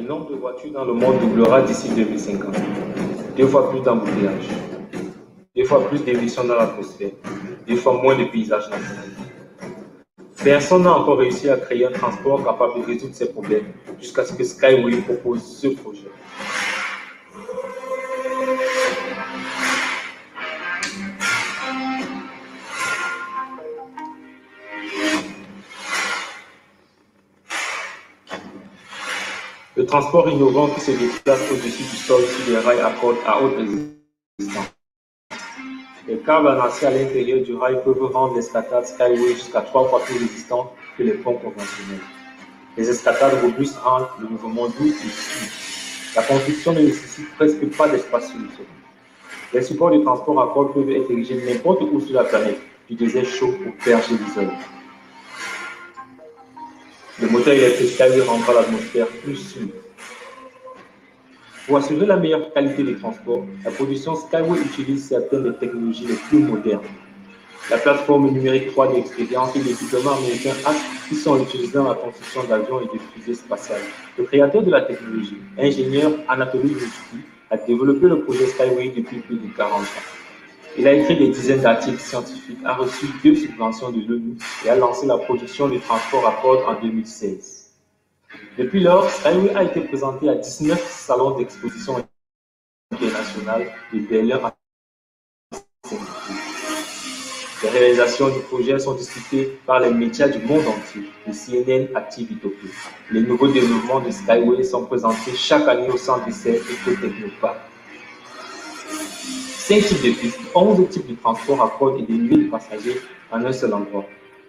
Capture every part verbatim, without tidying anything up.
nombre de voitures dans le monde doublera d'ici deux mille cinquante. Deux fois plus d'embouteillages, deux fois plus d'émissions dans l'atmosphère, deux fois moins de paysages naturels. Personne n'a encore réussi à créer un transport capable de résoudre ces problèmes jusqu'à ce que Skyway propose ce projet. Le transport innovant qui se déplace au-dessus du sol sur des rails à corde à haute résistance. Les câbles en acier à l'intérieur du rail peuvent rendre l'escatade Skyway jusqu'à trois fois plus résistante que les ponts conventionnels. Les escatades robustes rendent le mouvement doux et sûr. La construction ne nécessite presque pas d'espace sur le sol. Les supports de transport à corde peuvent être érigés n'importe où sur la planète, du désert chaud au perche d'Israël. Le moteur électrique Skyway rendra l'atmosphère plus sûre. Pour assurer la meilleure qualité de transport, la production Skyway utilise certaines des technologies les plus modernes. La plateforme numérique trois D Experience et l'équipement américain A S K qui sont utilisés dans la construction d'avions et de fusées spatiales. Le créateur de la technologie, ingénieur Anatoly Zucki, a développé le projet Skyway depuis plus de quarante ans. Il a écrit des dizaines d'articles scientifiques, a reçu deux subventions de l'ONU et a lancé la production du transport à corde en deux mille seize. Depuis lors, Skyway a été présenté à dix-neuf salons d'exposition internationale de Berlin à Singapour. Les réalisations du projet sont discutées par les médias du monde entier, de C N N à T V Tokyo. Les nouveaux développements de Skyway sont présentés chaque année au centre d'essai EcoTechnopark. Cinq types de pistes, onze types de transport à corde et des milliers de passagers en un seul endroit.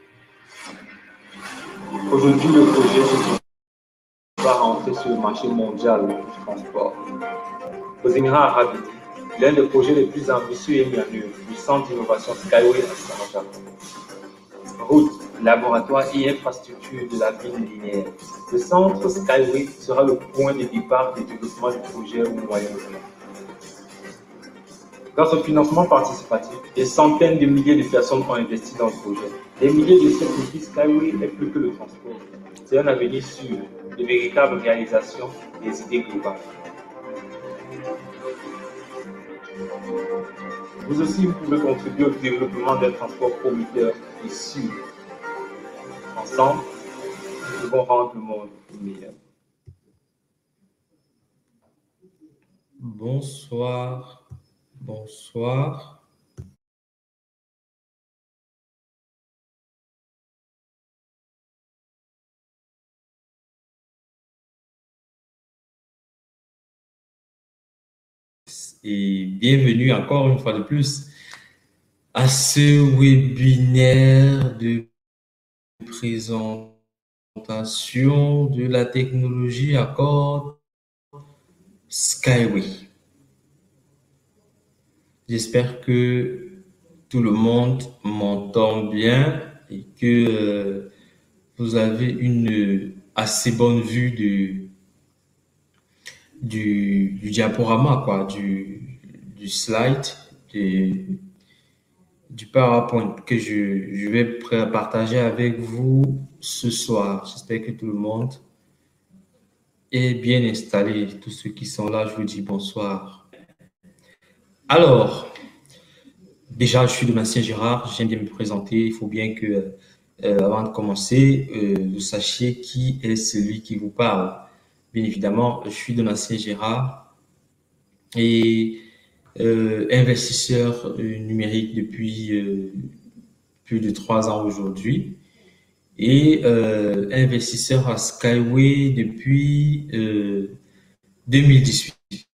Aujourd'hui, le projet va rentrer sur le marché mondial du transport. Aux Émirats arabes unis, l'un des projets les plus ambitieux est mis en œuvre, du centre d'innovation Skyway à Sharjah. Route, laboratoire et infrastructure de la ville linéaire. Le centre Skyway sera le point de départ du développement du projet au Moyen-Orient. Grâce au financement participatif, des centaines de milliers de personnes ont investi dans le projet. Des milliers de ceux pour qui Skyway n'est plus que le transport. C'est un avenir sûr, de véritable réalisation des idées globales. Vous aussi, vous pouvez contribuer au développement d'un transport prometteur et sûr. Ensemble, nous pouvons rendre le monde meilleur. Bonsoir. Bonsoir. Et bienvenue encore une fois de plus à ce webinaire de présentation de la technologie à corde Skyway. J'espère que tout le monde m'entend bien et que euh, vous avez une assez bonne vue du, du, du diaporama, quoi, du, du slide, du, du PowerPoint que je, je vais partager avec vous ce soir. J'espère que tout le monde est bien installé. Tous ceux qui sont là, je vous dis bonsoir. Alors, déjà, je suis Donatien Gérard, j'aime bien me présenter. Il faut bien que, euh, avant de commencer, euh, vous sachiez qui est celui qui vous parle. Bien évidemment, je suis Donatien Gérard et euh, investisseur euh, numérique depuis euh, plus de trois ans aujourd'hui et euh, investisseur à Skyway depuis euh, deux mille dix-huit.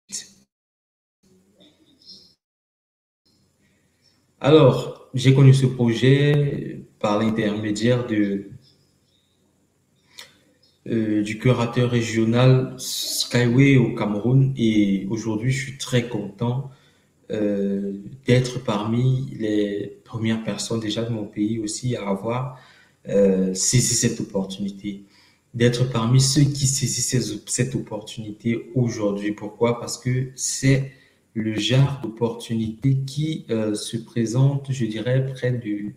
Alors, j'ai connu ce projet par l'intermédiaire de euh, du curateur régional Skyway au Cameroun et aujourd'hui, je suis très content euh, d'être parmi les premières personnes déjà de mon pays aussi à avoir euh, saisi cette opportunité, d'être parmi ceux qui saisissent cette opportunité aujourd'hui. Pourquoi? Parce que c'est le genre d'opportunité qui euh, se présente, je dirais, près de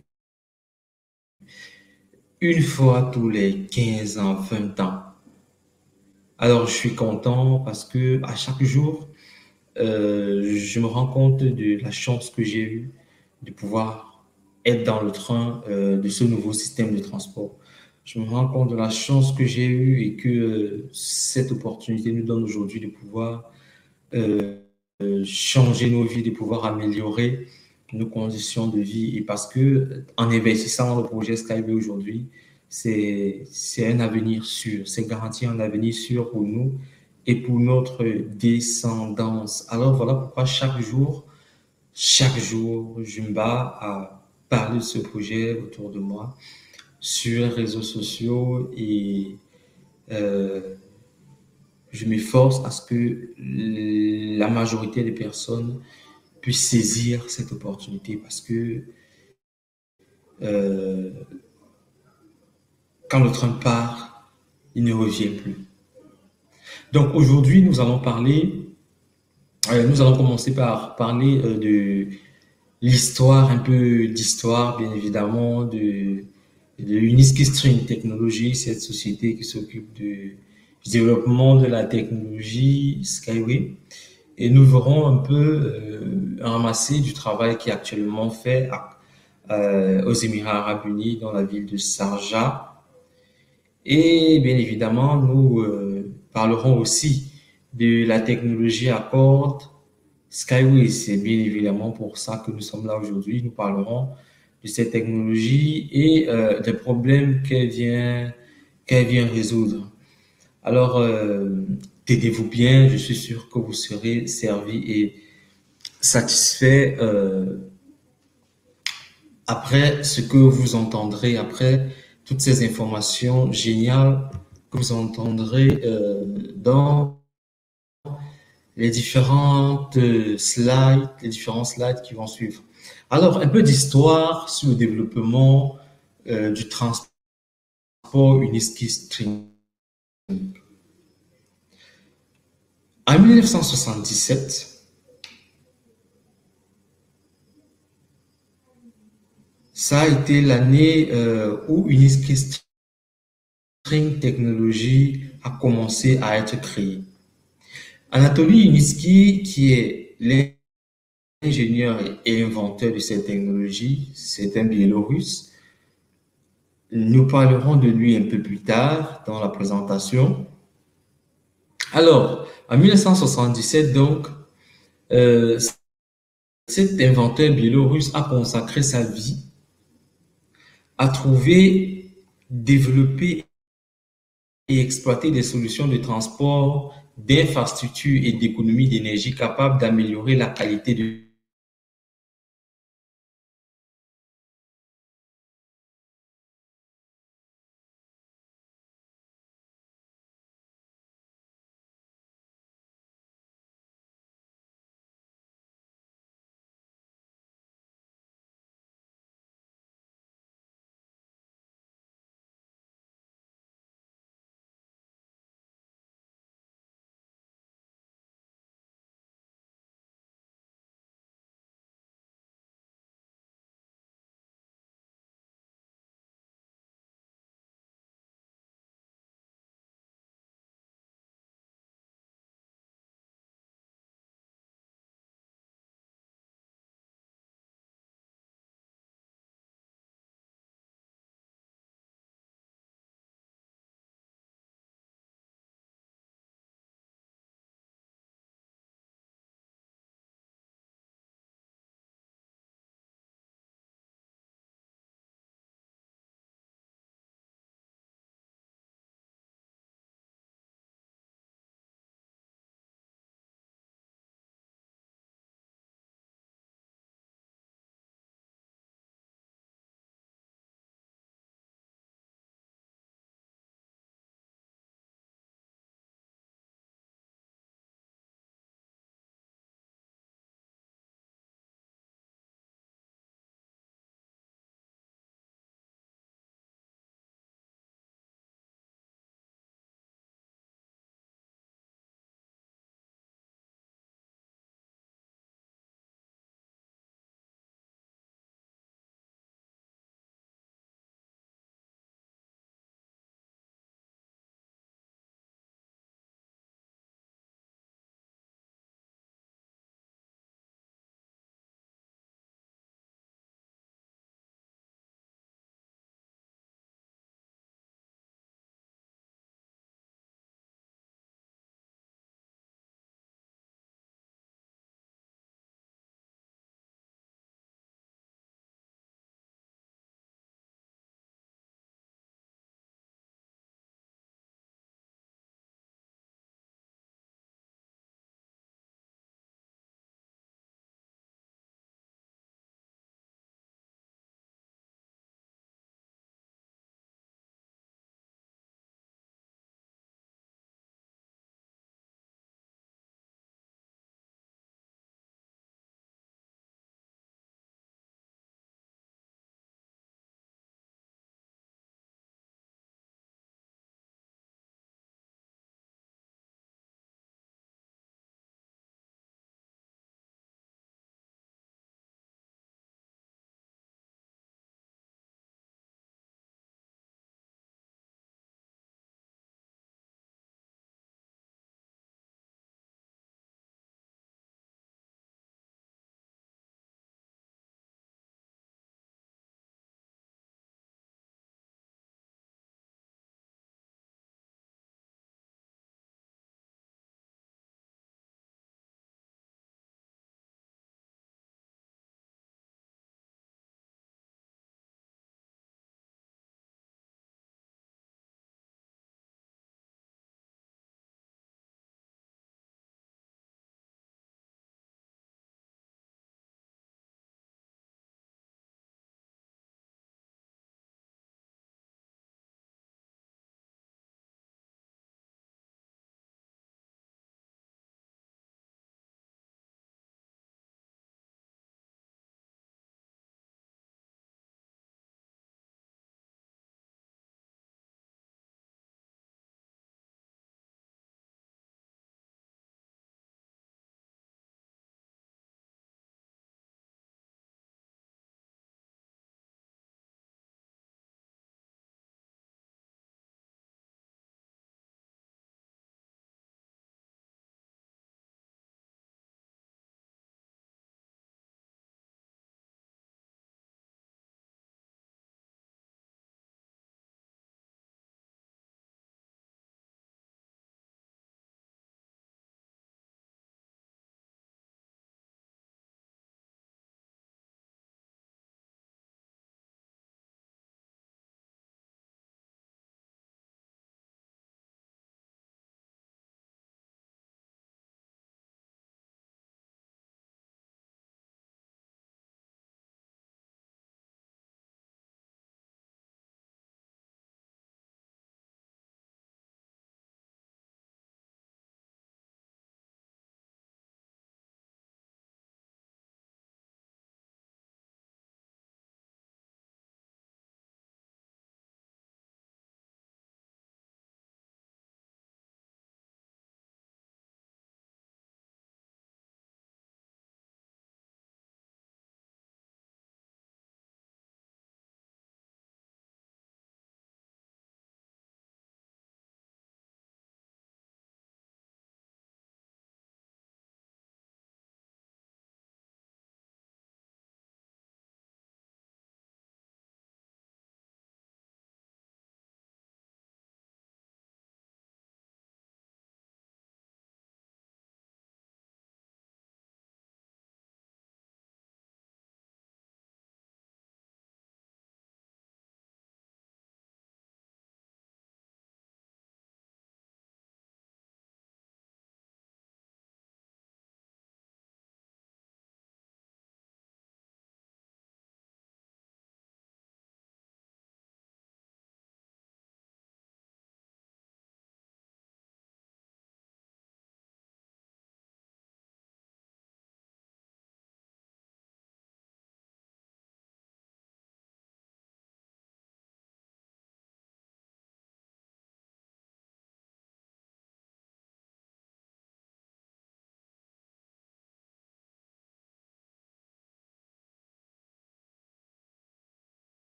une fois tous les quinze ans, vingt ans. Alors, je suis content parce que à chaque jour, euh, je me rends compte de la chance que j'ai eue de pouvoir être dans le train euh, de ce nouveau système de transport. Je me rends compte de la chance que j'ai eue et que euh, cette opportunité nous donne aujourd'hui de pouvoir euh, changer nos vies, de pouvoir améliorer nos conditions de vie. Et parce que en investissant dans le projet Skyway aujourd'hui, c'est, c'est un avenir sûr, c'est garantir un avenir sûr pour nous et pour notre descendance. Alors voilà pourquoi chaque jour, chaque jour, je me bats à parler de ce projet autour de moi sur les réseaux sociaux et euh, je m'efforce à ce que la majorité des personnes puissent saisir cette opportunité parce que euh, quand le train part, il ne revient plus. Donc aujourd'hui, nous allons parler, euh, nous allons commencer par parler euh, de l'histoire, un peu d'histoire, bien évidemment, de, de Uniski String Technology, cette société qui s'occupe du développement de la technologie Skyway. Et nous verrons un peu euh, un ramassé du travail qui est actuellement fait à, euh, aux Émirats arabes unis dans la ville de Sharjah. Et bien évidemment, nous euh, parlerons aussi de la technologie à cordes Skyway. C'est bien évidemment pour ça que nous sommes là aujourd'hui. Nous parlerons de cette technologie et euh, des problèmes qu'elle vient, qu'elle vient résoudre. Alors, euh, tenez-vous bien, je suis sûr que vous serez servi et satisfait euh, après ce que vous entendrez, après toutes ces informations géniales que vous entendrez euh, dans les différentes euh, slides, les différents slides qui vont suivre. Alors, un peu d'histoire sur le développement euh, du transport Uniski String. En mille neuf cent soixante-dix-sept, ça a été l'année euh, où Uniski String Technology a commencé à être créée. Anatoly Yuniski, qui est l'ingénieur et inventeur de cette technologie, c'est un Biélorusse. Nous parlerons de lui un peu plus tard dans la présentation. Alors, en mille neuf cent soixante-dix-sept, donc, euh, cet inventeur biélorusse a consacré sa vie à trouver, développer et exploiter des solutions de transport, d'infrastructure et d'économie d'énergie capables d'améliorer la qualité de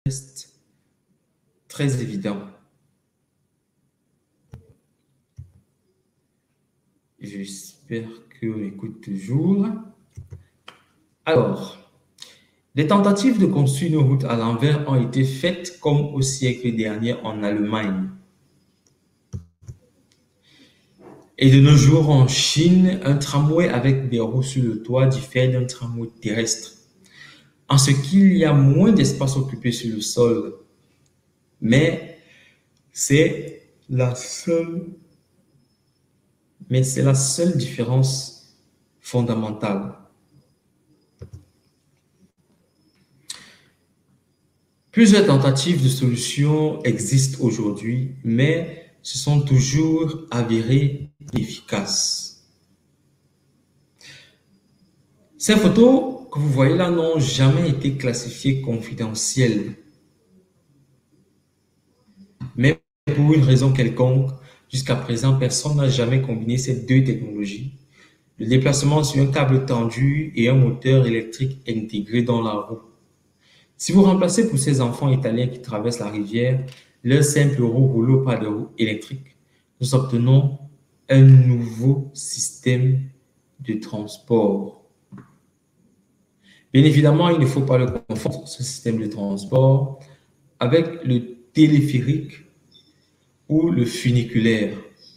reste très évident. J'espère qu'on écoute toujours. Alors, des tentatives de construire une route à l'envers ont été faites comme au siècle dernier en Allemagne. Et de nos jours, en Chine, un tramway avec des roues sur le toit diffère d'un tramway terrestre, en ce qu'il y a moins d'espace occupé sur le sol. Mais c'est la seule, mais c'est la seule différence fondamentale. Plusieurs tentatives de solutions existent aujourd'hui, mais se sont toujours avérées efficaces. Ces photos que vous voyez là n'ont jamais été classifiées confidentielles. Mais pour une raison quelconque, jusqu'à présent, personne n'a jamais combiné ces deux technologies. Le déplacement sur un câble tendu et un moteur électrique intégré dans la roue. Si vous remplacez pour ces enfants italiens qui traversent la rivière leur simple roue roulée au pas de roue électrique, nous obtenons un nouveau système de transport. Bien évidemment, il ne faut pas le confondre, ce système de transport, avec le téléphérique ou le funiculaire.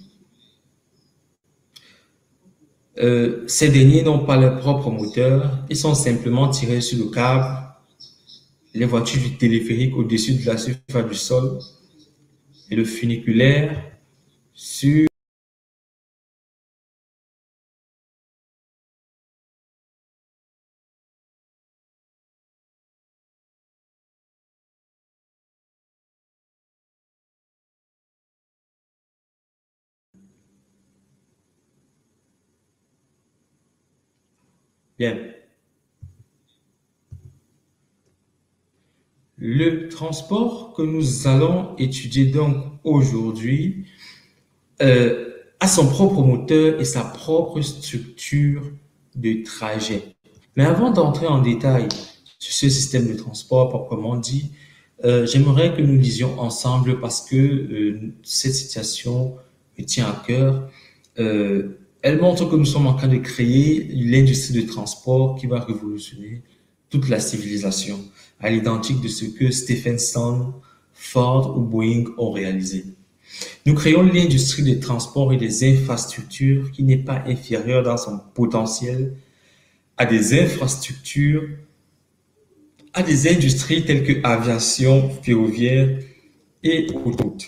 Euh, ces derniers n'ont pas leur propre moteur, ils sont simplement tirés sur le câble. Les voitures du téléphérique au-dessus de la surface du sol et le funiculaire sur bien. Le transport que nous allons étudier donc aujourd'hui euh, a son propre moteur et sa propre structure de trajet. Mais avant d'entrer en détail sur ce système de transport proprement dit, euh, j'aimerais que nous lisions ensemble parce que euh, cette situation me tient à cœur. Euh, elle montre que nous sommes en train de créer l'industrie de transport qui va révolutionner toute la civilisation, à l'identique de ce que Stephenson, Ford ou Boeing ont réalisé. Nous créons l'industrie des transports et des infrastructures qui n'est pas inférieure dans son potentiel à des infrastructures, à des industries telles que aviation, ferroviaire et autoroute.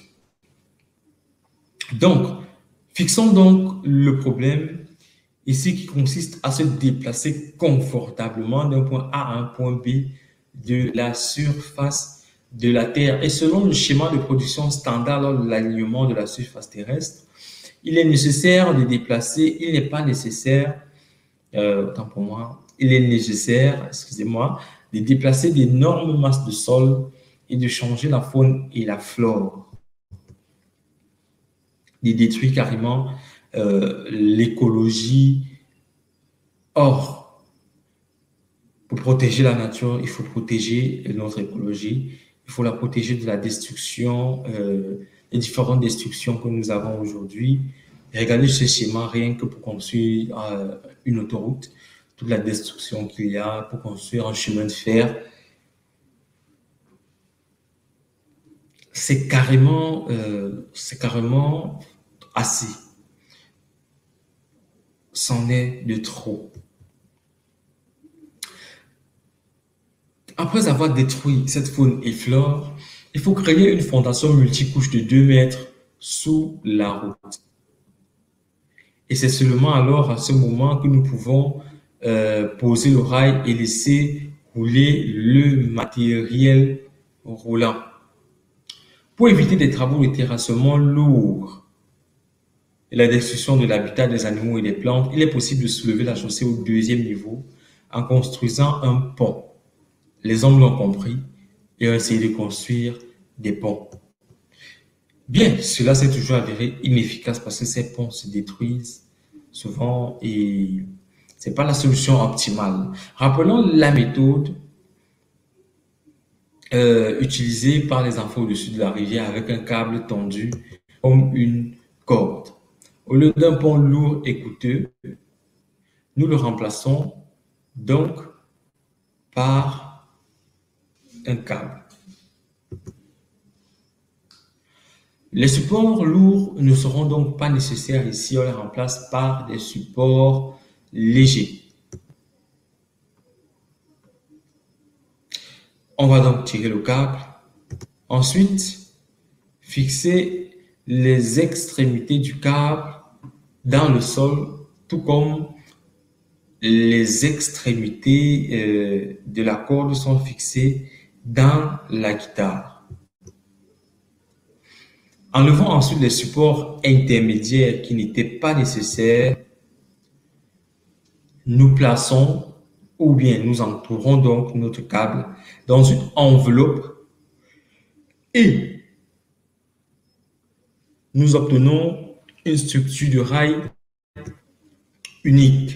Donc, fixons donc le problème ici qui consiste à se déplacer confortablement d'un point A à un point B de la surface de la Terre. Et selon le schéma de production standard lors de l'alignement de la surface terrestre, il est nécessaire de déplacer, il n'est pas nécessaire, euh, autant pour moi, il est nécessaire, excusez-moi, de déplacer d'énormes masses de sol et de changer la faune et la flore, de détruire carrément euh, l'écologie. Or, pour protéger la nature, il faut protéger notre écologie, il faut la protéger de la destruction, euh, les différentes destructions que nous avons aujourd'hui. Regardez ce schéma, rien que pour construire euh, une autoroute, toute la destruction qu'il y a pour construire un chemin de fer. C'est carrément, euh, c'est carrément assez. C'en est de trop. Après avoir détruit cette faune et flore, il faut créer une fondation multicouche de deux mètres sous la route. Et c'est seulement alors, à ce moment, que nous pouvons euh, poser le rail et laisser rouler le matériel roulant. Pour éviter des travaux de terrassement lourds et la destruction de l'habitat des animaux et des plantes, il est possible de soulever la chaussée au deuxième niveau en construisant un pont. Les hommes l'ont compris et ont essayé de construire des ponts. Bien, cela s'est toujours avéré inefficace parce que ces ponts se détruisent souvent et ce n'est pas la solution optimale. Rappelons la méthode euh, utilisé par les enfants au-dessus de la rivière avec un câble tendu comme une corde. Au lieu d'un pont lourd et coûteux, nous le remplaçons donc par un câble. Les supports lourds ne seront donc pas nécessaires ici, on les remplace par des supports légers. On va donc tirer le câble. Ensuite, fixer les extrémités du câble dans le sol, tout comme les extrémités euh, de la corde sont fixées dans la guitare. Enlevons ensuite les supports intermédiaires qui n'étaient pas nécessaires. Nous plaçons ou bien nous entourons donc notre câble dans une enveloppe et nous obtenons une structure de rail unique.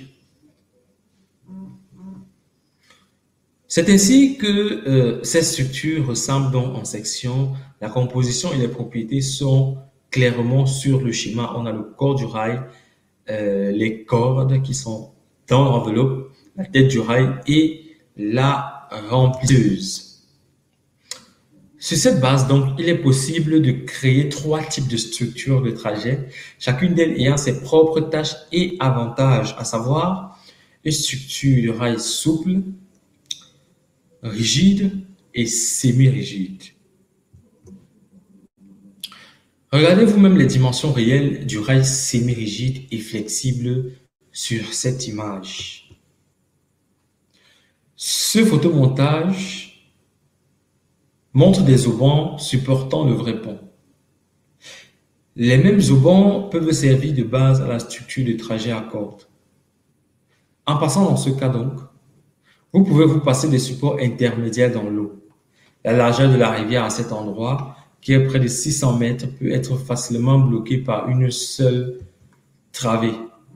C'est ainsi que euh, cette structure ressemble donc en section. La composition et les propriétés sont clairement sur le schéma. On a le corps du rail, euh, les cordes qui sont dans l'enveloppe, la tête du rail et la remplisseuse. Sur cette base, donc, il est possible de créer trois types de structures de trajet, chacune d'elles ayant ses propres tâches et avantages, à savoir une structure de rail souple, rigide et semi-rigide. Regardez vous-même les dimensions réelles du rail semi-rigide et flexible sur cette image. Ce photomontage montre des haubans supportant le vrai pont. Les mêmes haubans peuvent servir de base à la structure de trajet à corde. En passant dans ce cas donc, vous pouvez vous passer des supports intermédiaires dans l'eau. La largeur de la rivière à cet endroit, qui est près de six cents mètres, peut être facilement bloquée par une seule travée.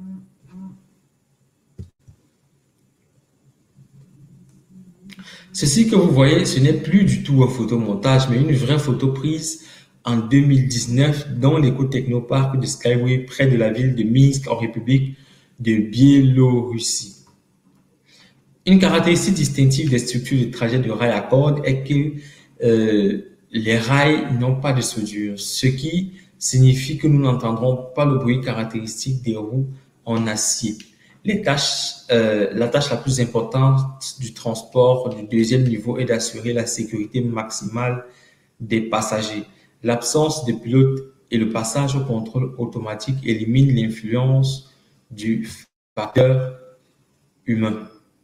Ceci que vous voyez, ce n'est plus du tout un photomontage, mais une vraie photo prise en deux mille dix-neuf dans l'éco-technoparc de Skyway près de la ville de Minsk en République de Biélorussie. Une caractéristique distinctive des structures de trajet de rail à corde est que euh, les rails n'ont pas de soudure, ce qui signifie que nous n'entendrons pas le bruit caractéristique des roues en acier. Les tâches, euh, la tâche la plus importante du transport du deuxième niveau est d'assurer la sécurité maximale des passagers. L'absence de pilote et le passage au contrôle automatique éliminent l'influence du facteur humain.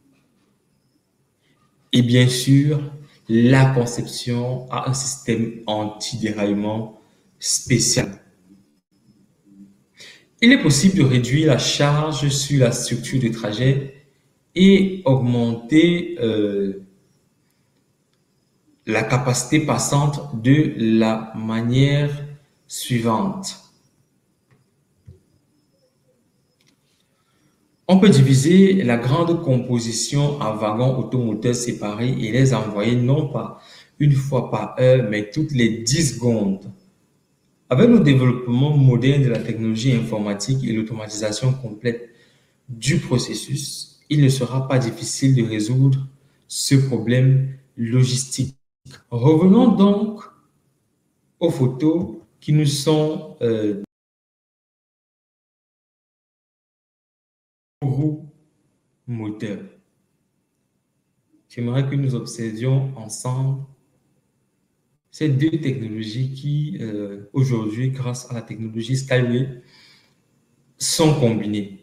Et bien sûr, la conception a un système anti-déraillement spécial. Il est possible de réduire la charge sur la structure de trajet et augmenter euh, la capacité passante de la manière suivante. On peut diviser la grande composition en wagons automoteurs séparés et les envoyer non pas une fois par heure, mais toutes les dix secondes. Avec le développement moderne de la technologie informatique et l'automatisation complète du processus, il ne sera pas difficile de résoudre ce problème logistique. Revenons donc aux photos qui nous sont euh, roues moteurs. J'aimerais que nous observions ensemble ces deux technologies qui, euh, aujourd'hui, grâce à la technologie Skyway, sont combinées.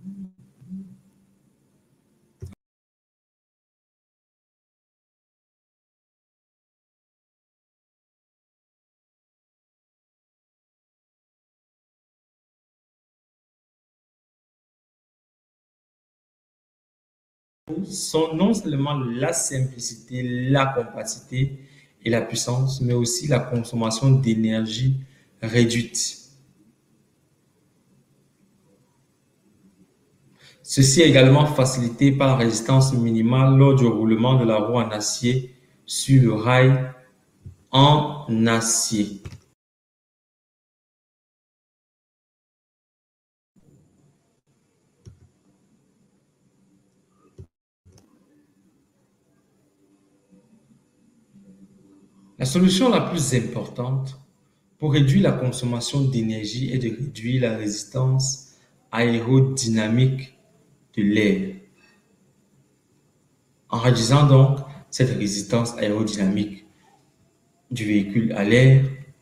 Sont non seulement la simplicité, la compacité et la puissance, mais aussi la consommation d'énergie réduite. Ceci est également facilité par la résistance minimale lors du roulement de la roue en acier sur le rail en acier. La solution la plus importante pour réduire la consommation d'énergie est de réduire la résistance aérodynamique de l'air. En réduisant donc cette résistance aérodynamique du véhicule à l'air,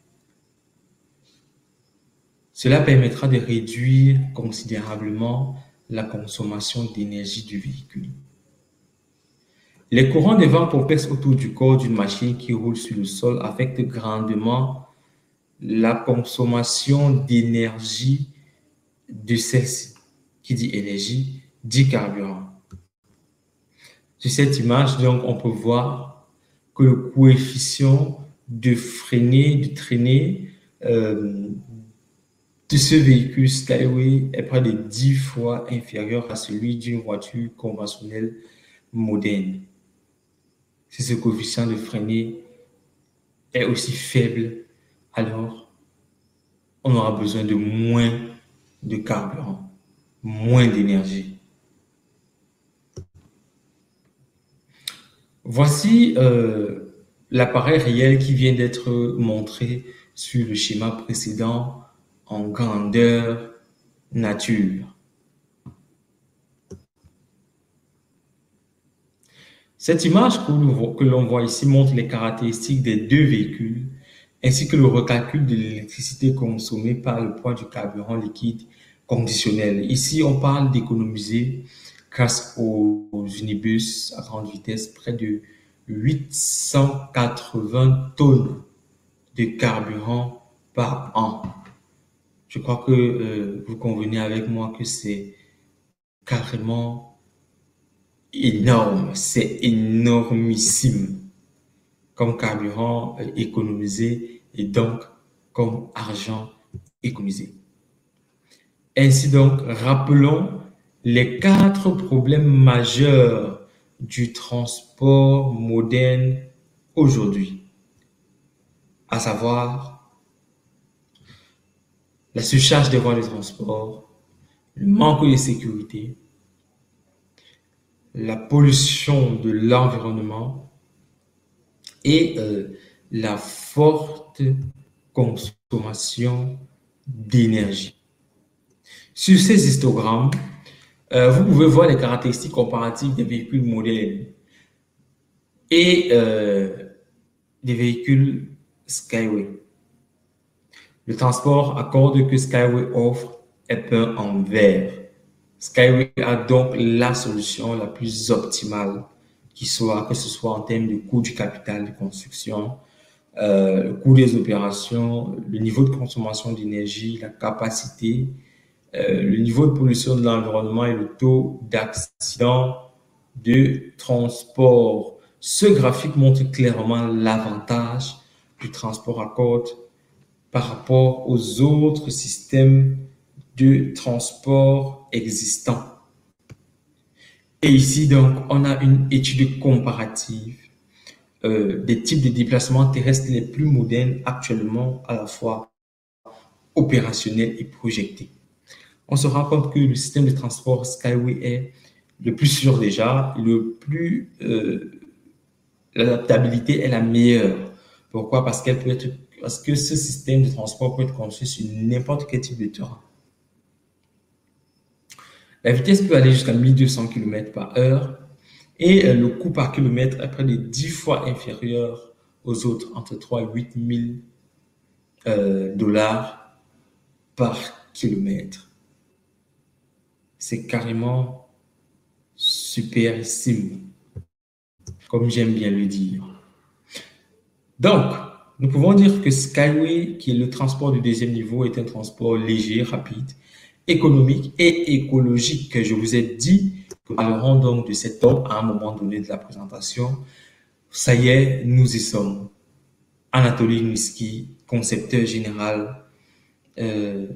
cela permettra de réduire considérablement la consommation d'énergie du véhicule. Les courants de vent complexes autour du corps d'une machine qui roule sur le sol affectent grandement la consommation d'énergie de celle-ci. Qui dit énergie, dit carburant. Sur cette image, donc, on peut voir que le coefficient de freiner, de traîner euh, de ce véhicule Skyway est près de dix fois inférieur à celui d'une voiture conventionnelle moderne. Si ce coefficient de freiner est aussi faible, alors on aura besoin de moins de carburant, moins d'énergie. Voici euh, l'appareil réel qui vient d'être montré sur le schéma précédent en grandeur nature. Cette image que l'on voit ici montre les caractéristiques des deux véhicules ainsi que le recalcul de l'électricité consommée par le poids du carburant liquide conditionnel. Ici, on parle d'économiser grâce aux, aux unibus à grande vitesse près de huit cent quatre-vingts tonnes de carburant par an. Je crois que euh, vous convenez avec moi que c'est carrément énorme, c'est énormissime comme carburant euh, économisé et donc comme argent économisé. Ainsi donc, rappelons les quatre problèmes majeurs du transport moderne aujourd'hui, à savoir la surcharge des voies de transport, le manque de sécurité, la pollution de l'environnement et euh, la forte consommation d'énergie. Sur ces histogrammes, euh, vous pouvez voir les caractéristiques comparatives des véhicules modernes et euh, des véhicules Skyway. Le transport à corde que Skyway offre est peint en vert. Skyway a donc la solution la plus optimale qui soit, que ce soit en termes de coût du capital de construction, euh, le coût des opérations, le niveau de consommation d'énergie, la capacité, euh, le niveau de pollution de l'environnement et le taux d'accident de transport. Ce graphique montre clairement l'avantage du transport à corde par rapport aux autres systèmes de transport existants. Et ici, donc, on a une étude comparative euh, des types de déplacements terrestres les plus modernes actuellement à la fois opérationnels et projetés. On se rend compte que le système de transport Skyway est le plus sûr déjà, le plus euh, l'adaptabilité est la meilleure. Pourquoi? Parce qu'elle peut être Parce que ce système de transport peut être construit sur n'importe quel type de terrain. La vitesse peut aller jusqu'à mille deux cents kilomètres par heure et le coût par kilomètre est près de dix fois inférieur aux autres, entre trois et huit mille euh, dollars par kilomètre. C'est carrément superissime, comme j'aime bien le dire. Donc, nous pouvons dire que Skyway, qui est le transport du deuxième niveau, est un transport léger, rapide, économique et écologique. Je vous ai dit que nous parlerons donc de cet ordre à un moment donné de la présentation. Ça y est, nous y sommes. Anatoly Niski, concepteur général euh,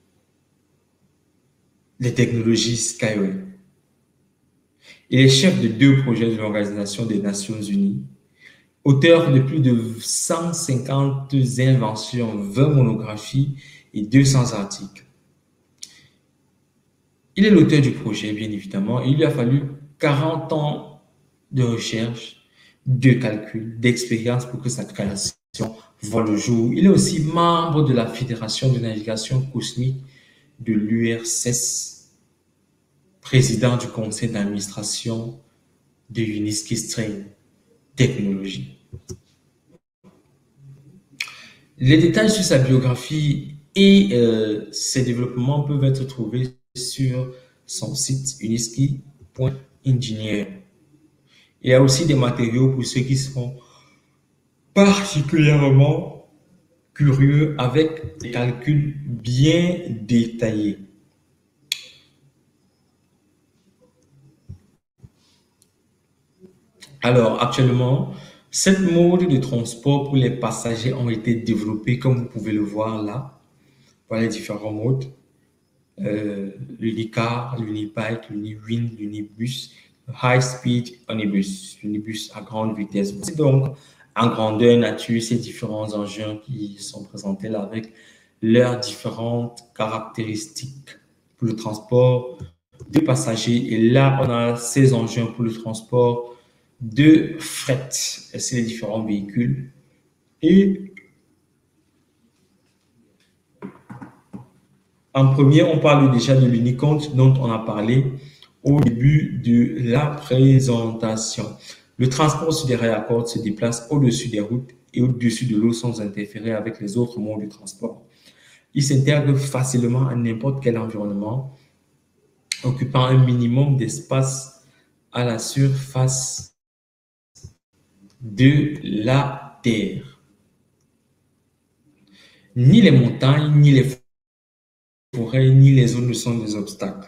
des technologies Skyway. Il est chef de deux projets de l'Organisation des Nations Unies auteur de plus de cent cinquante inventions, vingt monographies et deux cents articles. Il est l'auteur du projet, bien évidemment. Il lui a fallu quarante ans de recherche, de calcul, d'expérience pour que sa création voit le jour. Il est aussi membre de la Fédération de navigation cosmique de l'U R S S, président du conseil d'administration de Uniski Strain Technologies. Les détails sur sa biographie et euh, ses développements peuvent être trouvés sur son site uniski point engineer. Il y a aussi des matériaux pour ceux qui sont particulièrement curieux avec des calculs bien détaillés. Alors, actuellement, sept modes de transport pour les passagers ont été développés, comme vous pouvez le voir là. Voilà les différents modes. Euh, l'unicar, l'unibike, l'uniwind, l'unibus, high speed omnibus, l'unibus à grande vitesse. C'est donc en grandeur nature ces différents engins qui sont présentés là avec leurs différentes caractéristiques pour le transport de passagers. Et là, on a ces engins pour le transport de fret. C'est les différents véhicules. Et en premier, on parle déjà de l'unicompte dont on a parlé au début de la présentation. Le transport sur des rails à cordes se déplace au-dessus des routes et au-dessus de l'eau sans interférer avec les autres modes de transport. Il s'intègre facilement à n'importe quel environnement, occupant un minimum d'espace à la surface de la Terre. Ni les montagnes, ni les forêts, ni les zones ne sont des obstacles.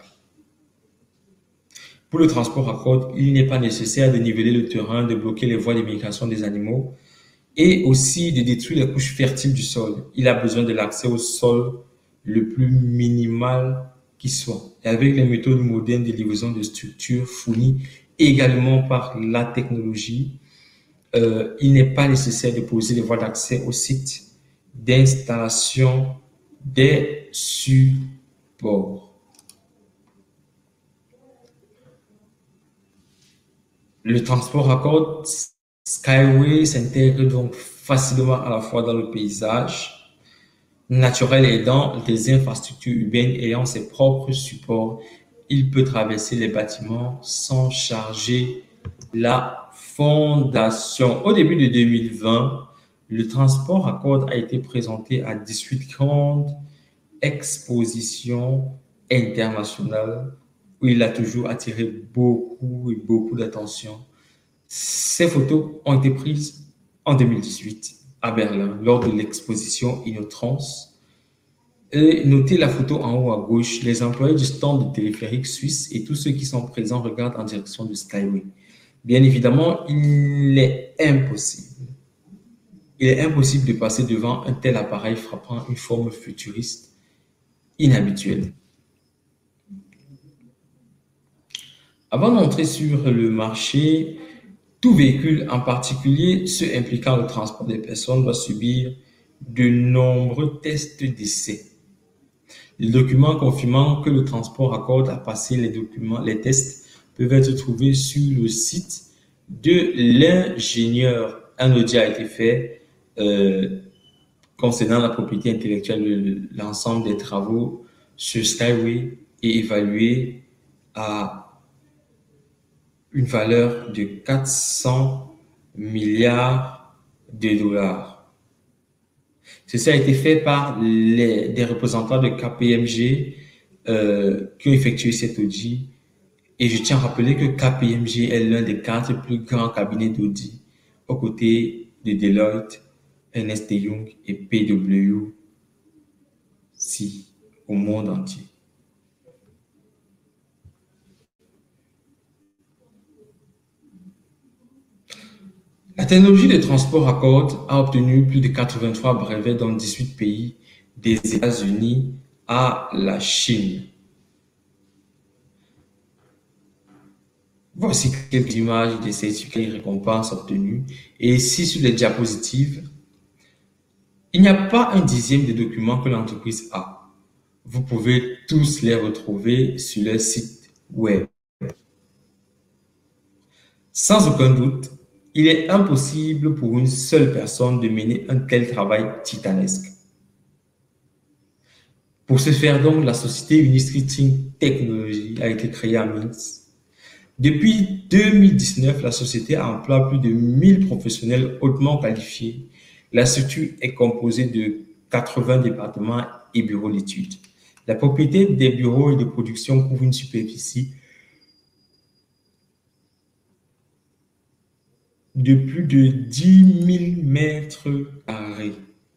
Pour le transport à cordes, il n'est pas nécessaire de niveler le terrain, de bloquer les voies de migration des animaux et aussi de détruire les couches fertiles du sol. Il a besoin de l'accès au sol le plus minimal qui soit. Et avec les méthodes modernes de livraison de structures fournies également par la technologie, euh, il n'est pas nécessaire de poser les voies d'accès au site d'installation des supports. Le transport à cordes Skyway s'intègre donc facilement à la fois dans le paysage naturel et dans des infrastructures urbaines ayant ses propres supports. Il peut traverser les bâtiments sans charger la fondation. Au début de deux mille vingt, le transport à cordes a été présenté à dix-huit grandes expositions internationales où il a toujours attiré beaucoup et beaucoup d'attention. Ces photos ont été prises en deux mille dix-huit à Berlin lors de l'exposition Innotrans. Et notez la photo en haut à gauche. Les employés du stand de téléphérique suisse et tous ceux qui sont présents regardent en direction de Skyway. Bien évidemment, il est impossible. Il est impossible de passer devant un tel appareil frappant une forme futuriste inhabituelle. Avant d'entrer sur le marché, tout véhicule, en particulier ceux impliquant le transport des personnes, doit subir de nombreux tests d'essai. Les documents confirmant que le transport à cordes a passé les documents, les tests peuvent être trouvés sur le site de l'ingénieur. Un audit a été fait euh, concernant la propriété intellectuelle de l'ensemble des travaux sur Skyway et évalué à une valeur de quatre cents milliards de dollars. Ceci a été fait par les, des représentants de K P M G euh, qui ont effectué cet audit. Et je tiens à rappeler que K P M G est l'un des quatre plus grands cabinets d'audit aux côtés de Deloitte, Ernst and Young et P W C au monde entier. La technologie de transport à cordes a obtenu plus de quatre-vingt-trois brevets dans dix-huit pays, des États-Unis à la Chine. Voilà. Voici quelques images des certificats et récompenses obtenues. Et ici, sur les diapositives, il n'y a pas un dixième des documents que l'entreprise a. Vous pouvez tous les retrouver sur leur site web. Sans aucun doute, il est impossible pour une seule personne de mener un tel travail titanesque. Pour ce faire donc, la société Uniscripting Technology a été créée à Minsk. Depuis deux mille dix-neuf, la société emploie plus de mille professionnels hautement qualifiés. La structure est composée de quatre-vingts départements et bureaux d'études. La propriété des bureaux et de production couvre une superficie de plus de dix mille mètres carrés.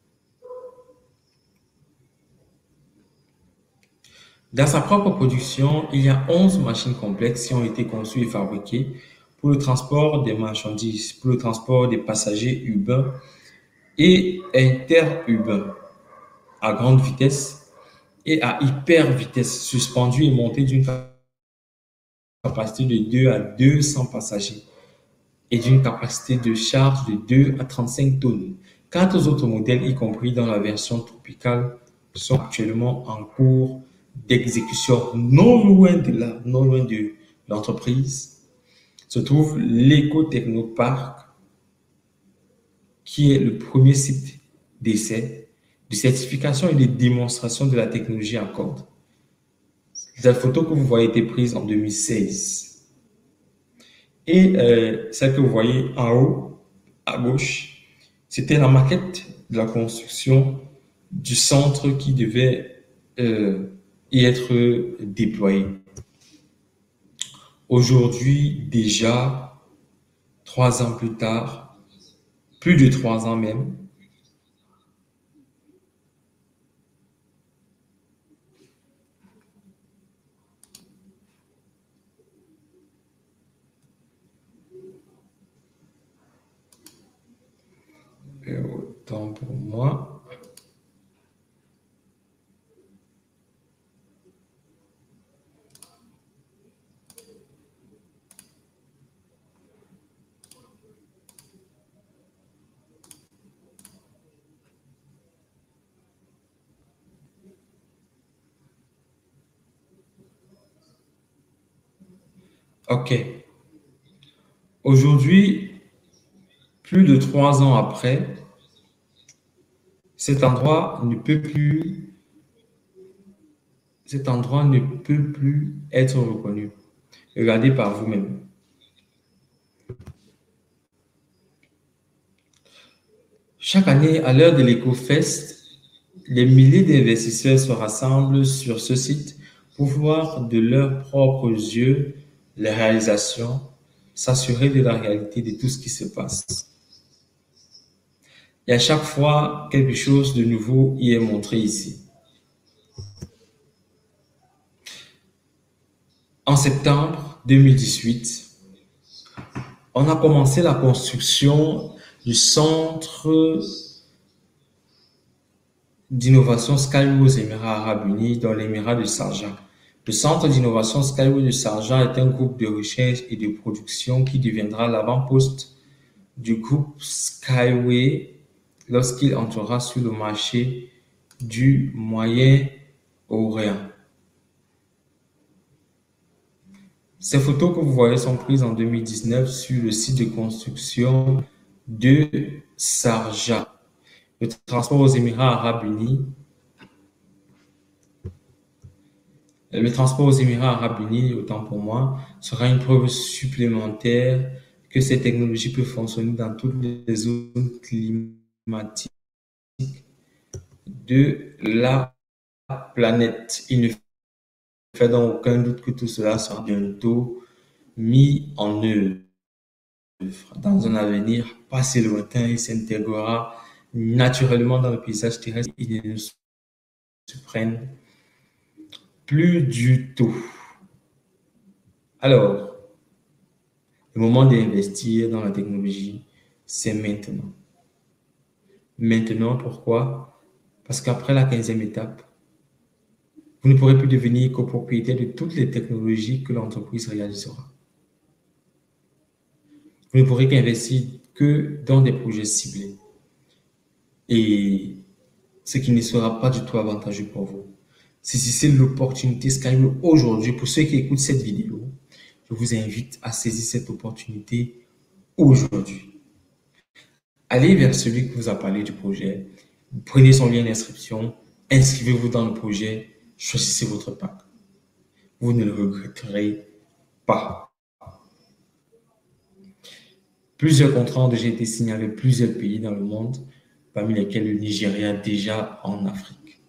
Dans sa propre production, il y a onze machines complexes qui ont été conçues et fabriquées pour le transport des marchandises, pour le transport des passagers urbains et interurbains à grande vitesse et à hyper vitesse, suspendues et montées d'une capacité de deux à deux cents passagers et d'une capacité de charge de deux à trente-cinq tonnes. Quant aux autres modèles, y compris dans la version tropicale, sont actuellement en cours d'exécution. Non loin de là, non loin de l'entreprise, se trouve l'Éco-Technoparc, qui est le premier site d'essai, de certification et de démonstration de la technologie à cordes. La photo que vous voyez a été prise en deux mille seize. Et euh, celle que vous voyez en haut, à gauche, c'était la maquette de la construction du centre qui devait euh, y être déployé. Aujourd'hui, déjà, trois ans plus tard, plus de trois ans même, euh, autant pour moi. OK. Aujourd'hui, plus de trois ans après, cet endroit ne peut plus, cet endroit ne peut plus être reconnu. Regardez par vous-même. Chaque année, à l'heure de l'EcoFest, les milliers d'investisseurs se rassemblent sur ce site pour voir de leurs propres yeux les réalisations, s'assurer de la réalité de tout ce qui se passe. Et à chaque fois, quelque chose de nouveau y est montré ici. En septembre deux mille dix-huit, on a commencé la construction du centre d'innovation Skyway aux Émirats Arabes Unis dans l'Émirat de Sharjah. Le centre d'innovation Skyway de Sharjah est un groupe de recherche et de production qui deviendra l'avant-poste du groupe Skyway lorsqu'il entrera sur le marché du Moyen-Orient. Ces photos que vous voyez sont prises en deux mille dix-neuf sur le site de construction de Sharjah. Le transport aux Émirats Arabes Unis, le transport aux Émirats Arabes Unis, autant pour moi, sera une preuve supplémentaire que ces technologies peuvent fonctionner dans toutes les zones climatiques de la planète. Il ne fait donc aucun doute que tout cela sera bientôt mis en œuvre. Dans un avenir pas si lointain, il s'intégrera naturellement dans le paysage terrestre. Il ne se prenne plus du tout. Alors, le moment d'investir dans la technologie, c'est maintenant. Maintenant, pourquoi? Parce qu'après la quinzième étape, vous ne pourrez plus devenir copropriétaire de toutes les technologies que l'entreprise réalisera. Vous ne pourrez qu'investir que dans des projets ciblés. Et ce qui ne sera pas du tout avantageux pour vous. Saisissez l'opportunité Skyway aujourd'hui. Pour ceux qui écoutent cette vidéo, je vous invite à saisir cette opportunité aujourd'hui. Allez vers celui qui vous a parlé du projet, prenez son lien d'inscription, inscrivez-vous dans le projet, choisissez votre pack. Vous ne le regretterez pas. Plusieurs contrats ont déjà été signés avec plusieurs pays dans le monde, parmi lesquels le Nigeria, déjà en Afrique.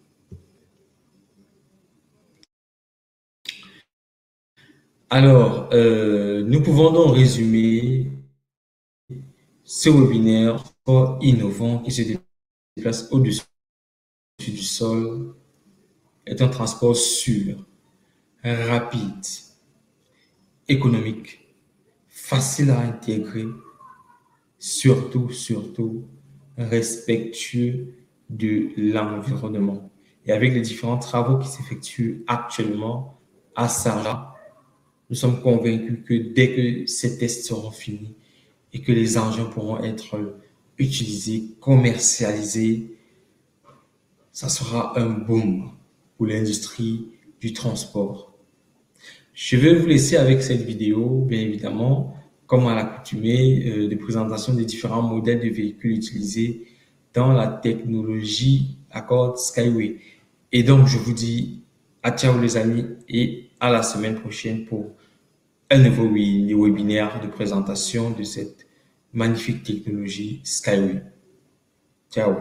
Alors, euh, nous pouvons donc résumer ce webinaire innovant qui se déplace au-dessus du sol, est un transport sûr, rapide, économique, facile à intégrer, surtout, surtout, respectueux de l'environnement. Et avec les différents travaux qui s'effectuent actuellement à Sarlat, nous sommes convaincus que dès que ces tests seront finis et que les engins pourront être utilisés, commercialisés, ça sera un boom pour l'industrie du transport. Je vais vous laisser avec cette vidéo, bien évidemment, comme à l'accoutumée, euh, de présentation des différents modèles de véhicules utilisés dans la technologie Accord Skyway. Et donc, je vous dis à ciao les amis et à la semaine prochaine pour un nouveau webinaire de présentation de cette magnifique technologie Skyway. Ciao.